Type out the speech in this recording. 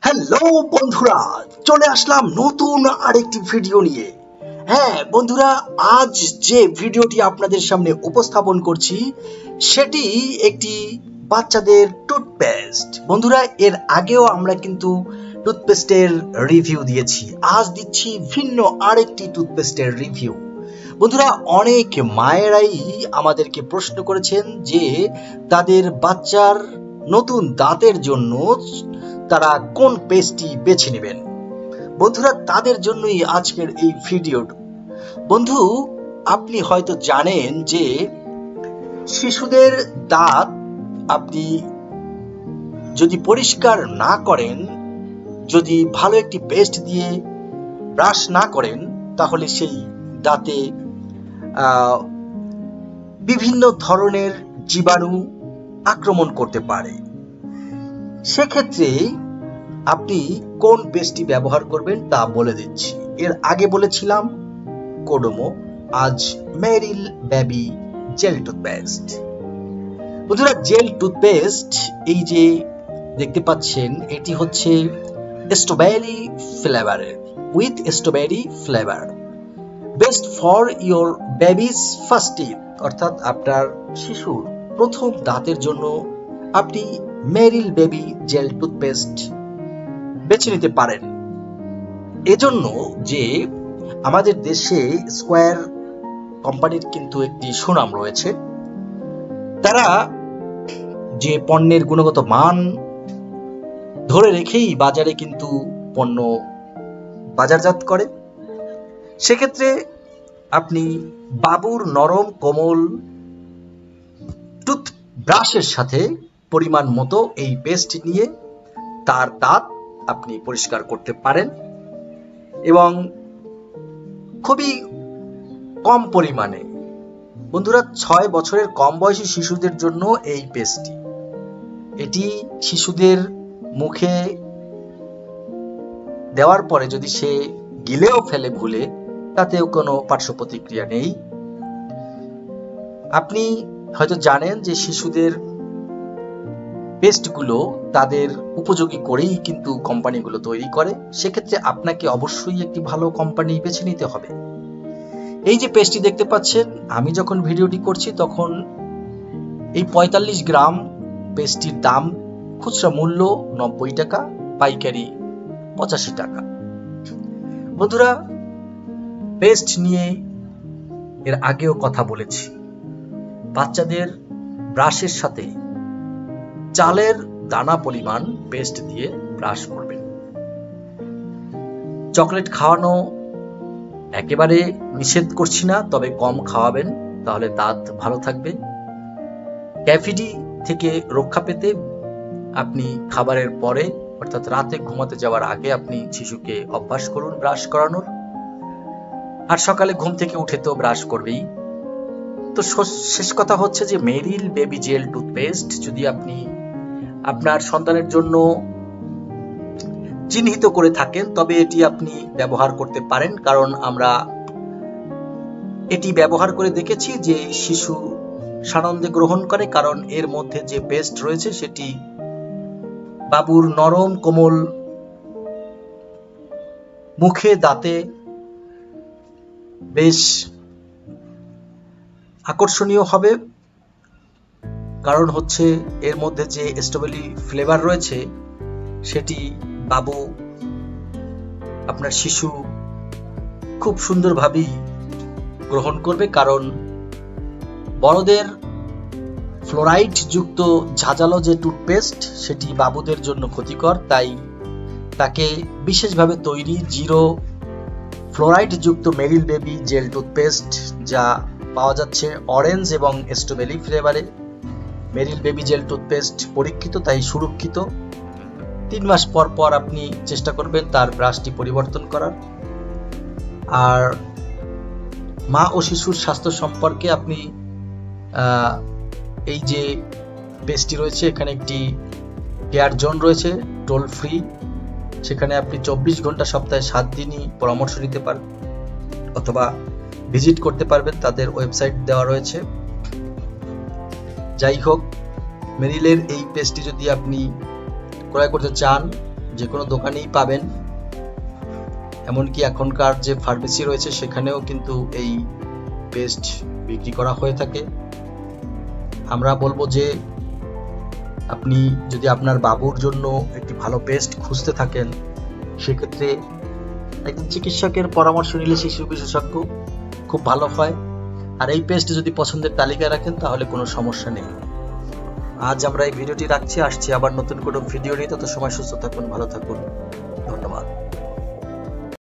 Hello বন্ধুরা, চলে আসলাম নতুন আরেকটি ভিডিও নিয়ে। হ্যাঁ বন্ধুরা, আজ যে ভিডিওটি আপনাদের সামনে উপস্থাপন করছি সেটি একটি বাচ্চাদের টুথপেস্ট। বন্ধুরা, এর আগেও আমরা কিন্তু টুথপেস্টের রিভিউ দিয়েছি। আজ দিচ্ছি ভিন্ন আরেকটি টুথপেস্টের রিভিউ। বন্ধুরা, অনেক মায়েরাই আমাদেরকে প্রশ্ন করেছেন যে তাদের বাচ্চার নতুন দাঁতের জন্য তারা কোন পেস্টটি বেছে নেবেন। বন্ধুরা, তাদের জন্যই আজকের এই ভিডিওটা। বন্ধু, আপনি হয়তো জানেন যে শিশুদের দাঁত আপনি যদি পরিষ্কার না করেন, যদি ভালো একটি পেস্ট দিয়ে ব্রাশ না করেন, তাহলে সেই দাঁতে বিভিন্ন ধরনের জীবাণু আক্রমণ করতে পারে। সেক্ষেত্রে আপনি কোন পেস্টটি ব্যবহার করবেন তা বলে দিচ্ছি। এর আগে বলেছিলাম কোডোমো, আজ মেরিল বেবি জেল টুথপেস্ট। বন্ধুরা, জেল টুথপেস্ট এই যে দেখতে পাচ্ছেন, এটি হচ্ছে স্ট্রবেরি ফ্লেভারের, with strawberry flavour, best for your baby's first teeth. অর্থাৎ আপনার শিশুর প্রথম দাঁতের জন্য আপনি মেরিল বেবি জেল টুথপেস্ট বেছে নিতে পারেন। এজন্য যে আমাদের দেশে স্কয়ার কোম্পানির কিন্তু একটি সুনাম রয়েছে। তারা যে পণ্যের গুণগত মান ধরে রেখেই বাজারে কিন্তু পণ্য বাজারজাত করে। সেক্ষেত্রে আপনি বাবুর নরম কোমল টুথব্রাশের সাথে পরিমাণ মতো এই পেস্ট নিয়ে তার দাঁত আপনি পরিষ্কার করতে পারেন, এবং খুবই কম পরিমাণে। বন্ধুরা, 6 বছরের কম বয়সী শিশুদের জন্য এই পেস্টটি, এটি শিশুদের মুখে দেওয়ার পরে যদি সে গিলেও ফেলে ভুলে, তাতেও কোনো পার্শ্ব প্রতিক্রিয়া নেই। আপনি হয়তো জানেন যে শিশুদের পেস্টগুলো তাদের উপযোগী করেই কিন্তু কোম্পানিগুলো তৈরি করে। সেক্ষেত্রে আপনাকে অবশ্যই একটি ভালো কোম্পানি বেছে নিতে হবে। এই যে পেস্টটি দেখতে পাচ্ছেন, আমি যখন ভিডিওটি করছি তখন এই 45 গ্রাম পেস্টটির দাম খুচরা মূল্য 90 টাকা, পাইকারি 85 টাকা। বন্ধুরা, পেস্ট নিয়ে এর আগেও কথা বলেছি। বাচ্চাদের ব্রাশের সাথে চালের দানা পরিমাণ পেস্ট দিয়ে ব্রাশ করবেন। চকলেট খাওয়ানো একেবারে নিষেধ করছি না, তবে কম খাওয়াবেন, তাহলে দাঁত ভালো থাকবে। ক্যাভিটি থেকে রক্ষা পেতে আপনি খাবারের পরে, অর্থাৎ রাতে ঘুমাতে যাওয়ার আগে আপনি শিশুকে অভ্যাস করুন ব্রাশ করানোর। আর সকালে ঘুম থেকে উঠে তো ব্রাশ করবেই। তো শেষ কথা হচ্ছে যে মেরিল বেবি জেল টুথপেস্ট যদি আপনি আপনার সন্তানের জন্য চিহ্নিত করে থাকেন, তবে এটি আপনি ব্যবহার করতে পারেন। কারণ আমরা এটি ব্যবহার করে দেখেছি যে শিশু সানন্দে গ্রহণ করে, কারণ এর মধ্যে যে পেস্ট রয়েছে সেটি বাবুর নরম কোমল মুখে দাঁতে বেশ আকর্ষণীয় হবে। কারণ হচ্ছে এর মধ্যে যে স্ট্রবেরি ফ্লেভার রয়েছে সেটি বাবু, আপনার শিশু খুব সুন্দরভাবেই গ্রহণ করবে। কারণ বড়দের ফ্লোরাইড যুক্ত ঝাঁঝালো যে টুথপেস্ট সেটি বাবুদের জন্য ক্ষতিকর, তাই তাকে বিশেষভাবে তৈরি জিরো ফ্লোরাইড যুক্ত মেরিল বেবি জেল টুথপেস্ট, যা পাওয়া যাচ্ছে অরেঞ্জ এবং স্ট্রবেরি ফ্লেভারে। মেরিল বেবি জেল টুথপেস্ট পরীক্ষিত, তাই সুরক্ষিত। 3 মাস পর পর আপনি চেষ্টা করবেন তার ব্রাশটি পরিবর্তন করার। আর মা ও শিশুর স্বাস্থ্য সম্পর্কে আপনি এই যে পেস্টটি রয়েছে, এখানে একটি কেয়ার জোন রয়েছে, টোল ফ্রি। সেখানে আপনি 24 ঘন্টা সপ্তাহে 7 দিনই পরামর্শ নিতে পারবেন, অথবা ভিজিট করতে পারবেন, তাদের ওয়েবসাইট দেওয়া রয়েছে। যাই হোক, মেরিলের এই পেস্টটি যদি আপনি ক্রয় করতে চান যে কোনো দোকানেই পাবেন, এমনকি এখনকার যে ফার্মেসি রয়েছে সেখানেও কিন্তু এই পেস্ট বিক্রি করা হয়ে থাকে। আমরা বলবো যে আপনি যদি আপনার বাবুর জন্য একটি ভালো পেস্ট খুঁজতে থাকেন, সেক্ষেত্রে একজন চিকিৎসকের পরামর্শ নিলে শিশু বিশেষজ্ঞ খুব ভালো হয়। আর এই পেস্ট যদি পছন্দের তালিকায় রাখেন তাহলে কোনো সমস্যা নেই। আজ আমরা এই ভিডিওটি রাখছি, আসছি আবার নতুন কোনো ভিডিও নিয়ে। তত সময় সুস্থ থাকুন, ভালো থাকুন, ধন্যবাদ।